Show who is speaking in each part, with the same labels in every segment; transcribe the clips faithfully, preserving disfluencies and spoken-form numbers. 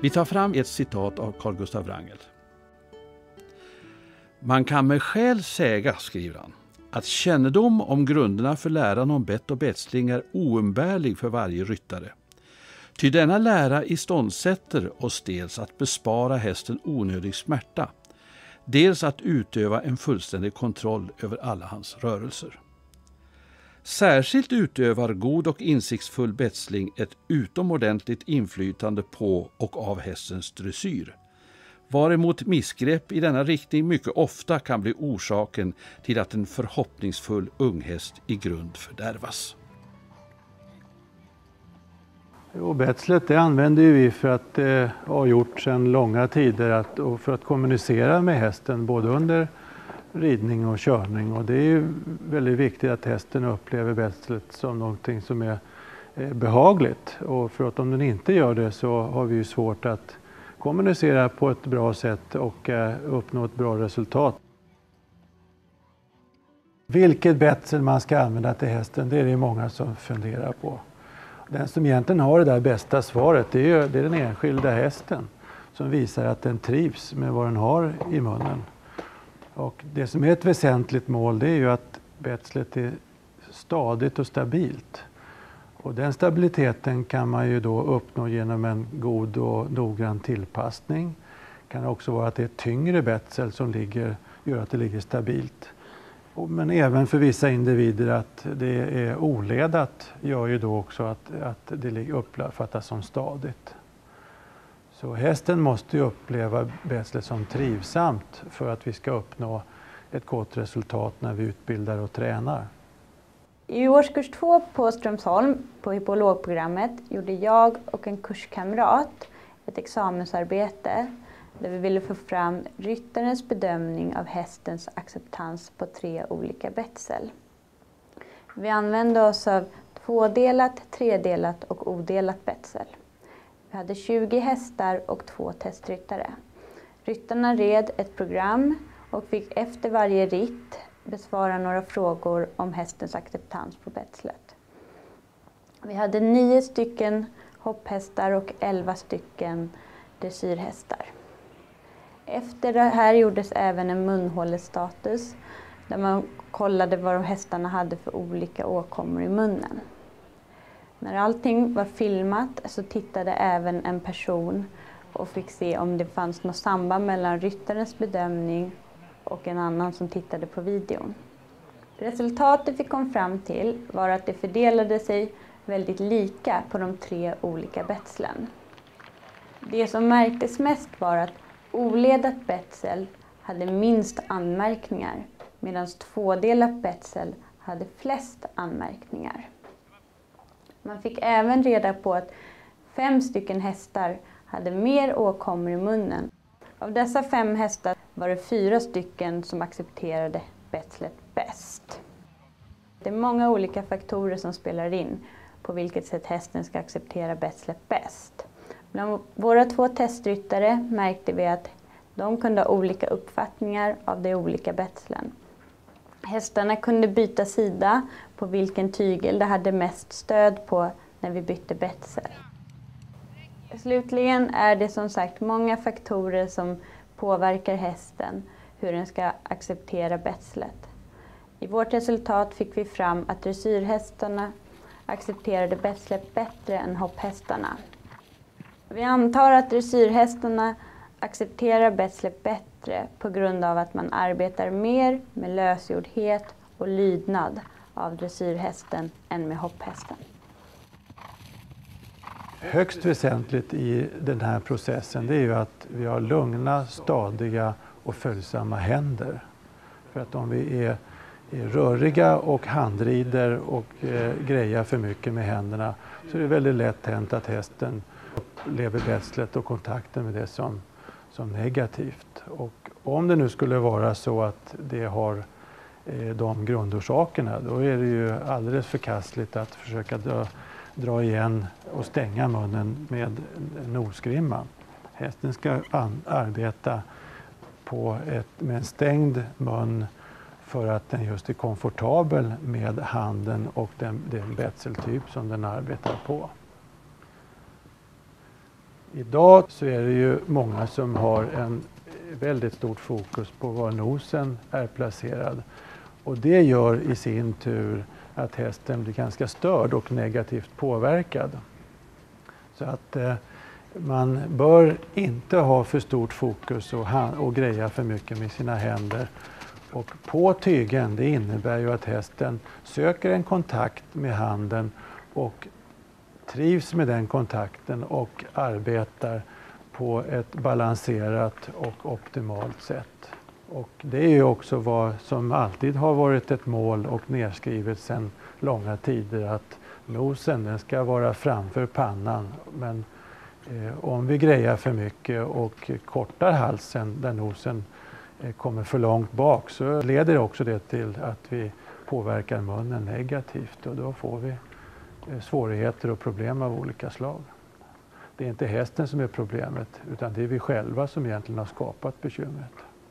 Speaker 1: Vi tar fram ett citat av Carl Gustav Wrangel. Man kan med skäl säga, skriver han, att kännedom om grunderna för läran om bett och betsling är oumbärlig för varje ryttare. Ty denna lära iståndsätter oss dels att bespara hästen onödig smärta, dels att utöva en fullständig kontroll över alla hans rörelser. Särskilt utövar god och insiktsfull betsling ett utomordentligt inflytande på och av hästens dressyr, varemot missgrepp i denna riktning mycket ofta kan bli orsaken till att en förhoppningsfull unghäst i grund fördärvas.
Speaker 2: Jo, betslet det använder ju vi för att det har gjort sedan långa tider att, och för att kommunicera med hästen både under ridning och körning. Och det är ju väldigt viktigt att hästen upplever betslet som någonting som är behagligt. Och för att om den inte gör det så har vi ju svårt att kommunicera på ett bra sätt och uppnå ett bra resultat. Vilket betsel man ska använda till hästen, det är det många som funderar på. Den som egentligen har det där bästa svaret, det är, ju, det är den enskilda hästen som visar att den trivs med vad den har i munnen. Och det som är ett väsentligt mål, det är ju att betslet är stadigt och stabilt. Och den stabiliteten kan man ju då uppnå genom en god och noggrann tillpassning. Det kan också vara att det är tyngre betsel som ligger, gör att det ligger stabilt. Men även för vissa individer att det är oledat gör ju då också att, att det uppfattas som stadigt. Så hästen måste ju uppleva betslet som trivsamt för att vi ska uppnå ett gott resultat när vi utbildar och tränar.
Speaker 3: I årskurs två på Strömsholm på hippologprogrammet gjorde jag och en kurskamrat ett examensarbete där vi ville få fram ryttarens bedömning av hästens acceptans på tre olika betsel. Vi använde oss av tvådelat, tredelat och odelat betsel. Vi hade tjugo hästar och två testryttare. Ryttarna red ett program och fick efter varje ritt besvara några frågor om hästens acceptans på betslet. Vi hade nio stycken hopphästar och elva stycken dressyrhästar. Efter det här gjordes även en munhålestatus där man kollade vad de hästarna hade för olika åkommor i munnen. När allting var filmat så tittade även en person och fick se om det fanns något samband mellan ryttarens bedömning och en annan som tittade på videon. Resultatet vi kom fram till var att det fördelade sig väldigt lika på de tre olika betslen. Det som märktes mest var att oledat betsel hade minst anmärkningar medan tvådelat betsel hade flest anmärkningar. Man fick även reda på att fem stycken hästar hade mer åkommor i munnen. Av dessa fem hästar var det fyra stycken som accepterade betslet bäst. Det är många olika faktorer som spelar in på vilket sätt hästen ska acceptera betslet bäst. Bland våra två testryttare märkte vi att de kunde ha olika uppfattningar av de olika betslen. Hästarna kunde byta sida på vilken tygel det hade mest stöd på när vi bytte betsel. Slutligen är det som sagt många faktorer som påverkar hästen hur den ska acceptera betslet. I vårt resultat fick vi fram att dressyrhästarna accepterade betslet bättre än hopphästarna. Vi antar att dressyrhästarna accepterar betslet bättre på grund av att man arbetar mer med lösgjordhet och lydnad av dressyrhästen än med hopphästen.
Speaker 2: Högst väsentligt i den här processen det är ju att vi har lugna, stadiga och följsamma händer. För att om vi är, är röriga och handrider och eh, grejar för mycket med händerna så är det väldigt lätt hänt att hästen upplever betslet och kontakten med det som, som negativt. Och om det nu skulle vara så att det har eh, de grundorsakerna då är det ju alldeles förkastligt att försöka dra dra igen och stänga munnen med nosgrimma. Hästen ska arbeta på ett, med en stängd mun för att den just är komfortabel med handen och den, den betseltyp som den arbetar på. Idag så är det ju många som har en väldigt stort fokus på var nosen är placerad. Och det gör i sin tur att hästen blir ganska störd och negativt påverkad. Så att eh, man bör inte ha för stort fokus och, ha, och greja för mycket med sina händer. Och på tygen, det innebär ju att hästen söker en kontakt med handen och trivs med den kontakten och arbetar på ett balanserat och optimalt sätt. Och det är ju också vad som alltid har varit ett mål och nedskrivet sedan långa tider, att nosen den ska vara framför pannan. Men eh, om vi grejar för mycket och kortar halsen där nosen eh, kommer för långt bak, så leder också det till att vi påverkar munnen negativt, och då får vi eh, svårigheter och problem av olika slag. Det är inte hästen som är problemet, utan det är vi själva som egentligen har skapat bekymret.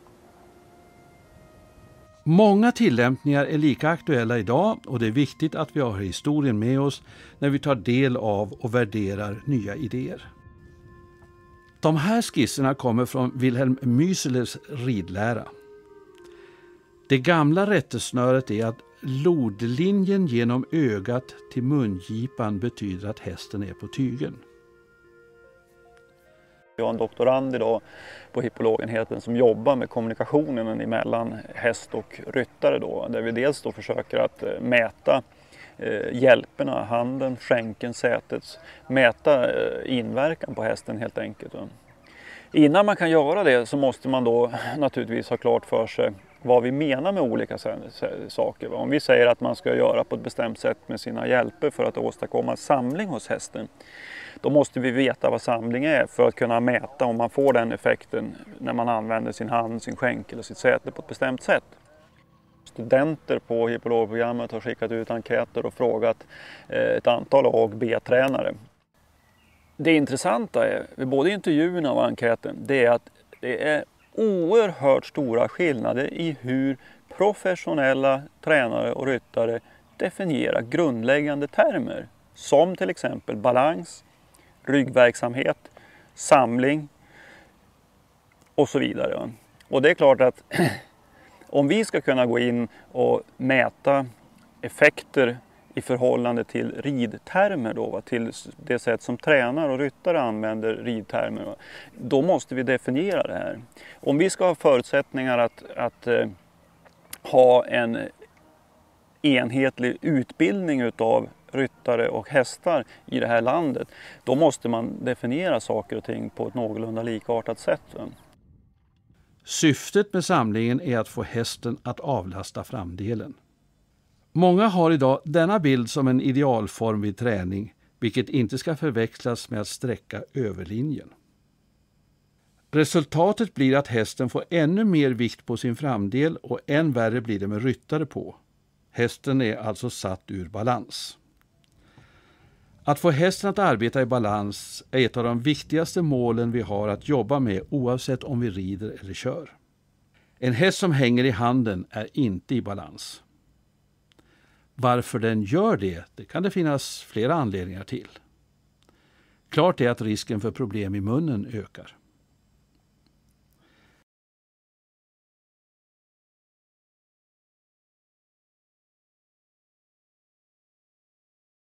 Speaker 1: Många tillämpningar är lika aktuella idag, och det är viktigt att vi har historien med oss när vi tar del av och värderar nya idéer. De här skisserna kommer från Wilhelm Müselers ridlära. Det gamla rättesnöret är att lodlinjen genom ögat till mungipan betyder att hästen är på tygen.
Speaker 4: Jag har en doktorand idag på hippologenheten som jobbar med kommunikationen emellan häst och ryttare då, där vi dels då försöker att mäta eh, hjälperna, handen, skänken, sätet, mäta eh, inverkan på hästen helt enkelt. Då. Innan man kan göra det så måste man då naturligtvis ha klart för sig vad vi menar med olika saker. Om vi säger att man ska göra på ett bestämt sätt med sina hjälper för att åstadkomma samling hos hästen, då måste vi veta vad samling är för att kunna mäta om man får den effekten när man använder sin hand, sin skänk eller sitt säte på ett bestämt sätt. Studenter på hippologprogrammet har skickat ut enkäter och frågat ett antal A och B-tränare. Det intressanta är, vid både intervjuerna och enkäten, det är att det är oerhört stora skillnader i hur professionella tränare och ryttare definierar grundläggande termer. Som till exempel balans, ryggverksamhet, samling och så vidare. Och det är klart att om vi ska kunna gå in och mäta effekter i förhållande till ridtermer, då, till det sätt som tränare och ryttare använder ridtermer, då måste vi definiera det här. Om vi ska ha förutsättningar att, att eh, ha en enhetlig utbildning utav ryttare och hästar i det här landet, då måste man definiera saker och ting på ett någorlunda likartat sätt.
Speaker 1: Syftet med samlingen är att få hästen att avlasta framdelen. Många har idag denna bild som en idealform vid träning, vilket inte ska förväxlas med att sträcka överlinjen. Resultatet blir att hästen får ännu mer vikt på sin framdel, och än värre blir det med ryttare på. Hästen är alltså satt ur balans. Att få hästen att arbeta i balans är ett av de viktigaste målen vi har att jobba med, oavsett om vi rider eller kör. En häst som hänger i handen är inte i balans. Varför den gör det, det kan det finnas flera anledningar till. Klart är att risken för problem i munnen ökar.